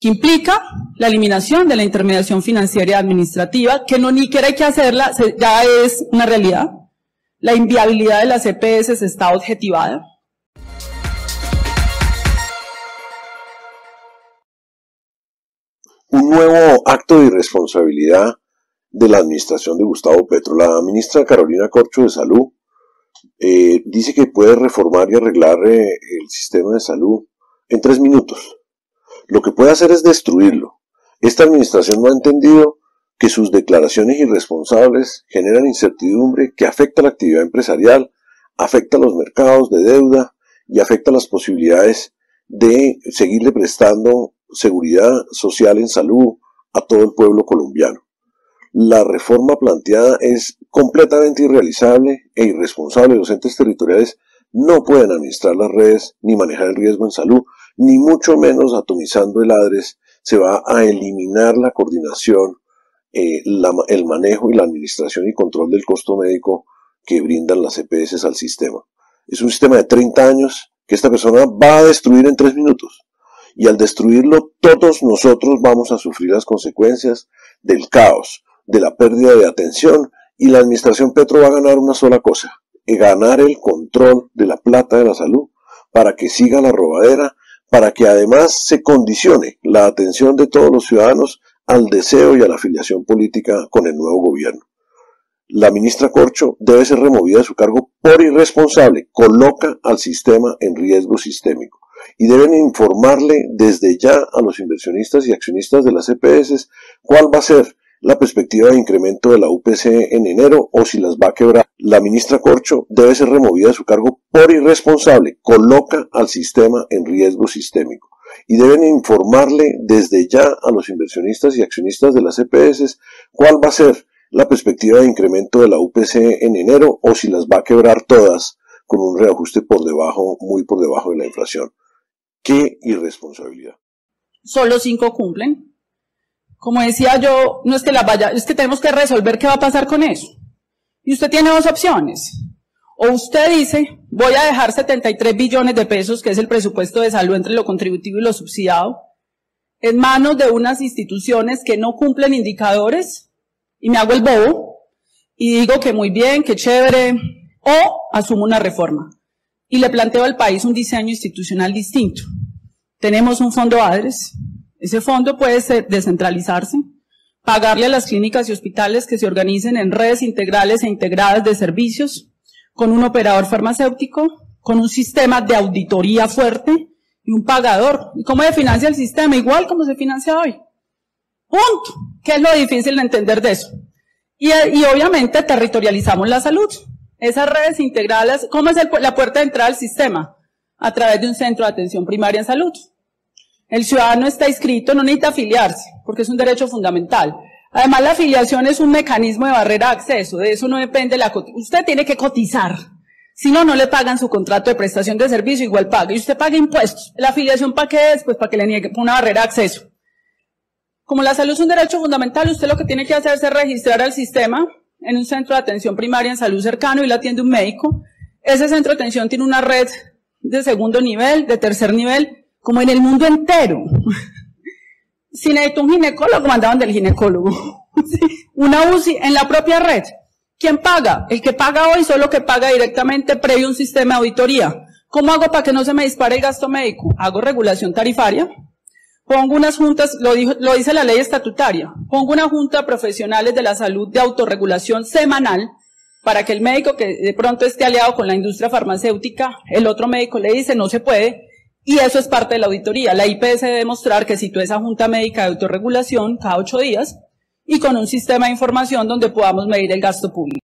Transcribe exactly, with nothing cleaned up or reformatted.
que implica la eliminación de la intermediación financiera y administrativa, que no ni siquiera hay que hacerla, ya es una realidad. La inviabilidad de las E P S está objetivada. Un nuevo acto de irresponsabilidad de la administración de Gustavo Petro. La ministra Carolina Corcho de Salud eh, dice que puede reformar y arreglar eh, el sistema de salud en tres minutos. Lo que puede hacer es destruirlo. Esta administración no ha entendido que sus declaraciones irresponsables generan incertidumbre que afecta a la actividad empresarial, afecta a los mercados de deuda y afecta a las posibilidades de seguirle prestando seguridad social en salud a todo el pueblo colombiano. La reforma planteada es completamente irrealizable e irresponsable. Los entes territoriales no pueden administrar las redes ni manejar el riesgo en salud, ni mucho menos atomizando el ADRES. Se va a eliminar la coordinación, eh, la, el manejo y la administración y control del costo médico que brindan las E P S al sistema. Es un sistema de treinta años que esta persona va a destruir en tres minutos. Y al destruirlo, todos nosotros vamos a sufrir las consecuencias del caos, de la pérdida de atención, y la administración Petro va a ganar una sola cosa: ganar el control de la plata de la salud para que siga la robadera, para que además se condicione la atención de todos los ciudadanos al deseo y a la afiliación política con el nuevo gobierno. La ministra Corcho debe ser removida de su cargo por irresponsable, coloca al sistema en riesgo sistémico. Y deben informarle desde ya a los inversionistas y accionistas de las E P S cuál va a ser la perspectiva de incremento de la U P C en enero o si las va a quebrar. La ministra Corcho debe ser removida de su cargo por irresponsable, coloca al sistema en riesgo sistémico. Y deben informarle desde ya a los inversionistas y accionistas de las E P S cuál va a ser la perspectiva de incremento de la U P C en enero o si las va a quebrar todas con un reajuste por debajo, muy por debajo de la inflación. ¡Qué irresponsabilidad! Solo cinco cumplen. Como decía yo, no es que las vaya, es que tenemos que resolver qué va a pasar con eso. Y usted tiene dos opciones. O usted dice, voy a dejar setenta y tres billones de pesos, que es el presupuesto de salud entre lo contributivo y lo subsidiado, en manos de unas instituciones que no cumplen indicadores, y me hago el bobo, y digo que muy bien, que chévere, o asumo una reforma. Y le planteo al país un diseño institucional distinto. Tenemos un fondo ADRES, ese fondo puede ser, descentralizarse, pagarle a las clínicas y hospitales que se organicen en redes integrales e integradas de servicios, con un operador farmacéutico, con un sistema de auditoría fuerte y un pagador. ¿Y cómo se financia el sistema? Igual como se financia hoy. Punto. ¿Qué es lo difícil de entender de eso? Y, y obviamente territorializamos la salud. Esas redes integrales, ¿cómo es el, la puerta de entrada al sistema? A través de un centro de atención primaria en salud. El ciudadano está inscrito, no necesita afiliarse, porque es un derecho fundamental. Además, la afiliación es un mecanismo de barrera de acceso, de eso no depende la cotización. Usted tiene que cotizar, si no, no le pagan su contrato de prestación de servicio, igual paga. Y usted paga impuestos. ¿La afiliación para qué es? Pues para que le niegue una barrera de acceso. Como la salud es un derecho fundamental, usted lo que tiene que hacer es registrar al sistema en un centro de atención primaria en salud cercano y la atiende un médico. Ese centro de atención tiene una red de segundo nivel, de tercer nivel, como en el mundo entero. Si necesito un ginecólogo, mandaban del ginecólogo. Una U C I en la propia red. ¿Quién paga? El que paga hoy solo que paga directamente previo a un sistema de auditoría. ¿Cómo hago para que no se me dispare el gasto médico? Hago regulación tarifaria. Pongo unas juntas, lo, dijo, lo dice la ley estatutaria, pongo una junta de profesionales de la salud de autorregulación semanal para que el médico que de pronto esté aliado con la industria farmacéutica, el otro médico le dice no se puede, y eso es parte de la auditoría. La I P S debe demostrar que sitúe esa junta médica de autorregulación cada ocho días y con un sistema de información donde podamos medir el gasto público.